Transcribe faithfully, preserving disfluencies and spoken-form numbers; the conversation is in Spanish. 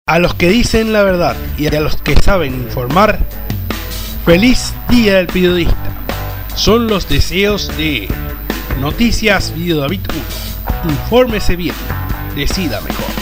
A los que dicen la verdad y a los que saben informar, feliz Día del Periodista. Son los deseos de Noticias Video David uno. Infórmese bien, decida mejor.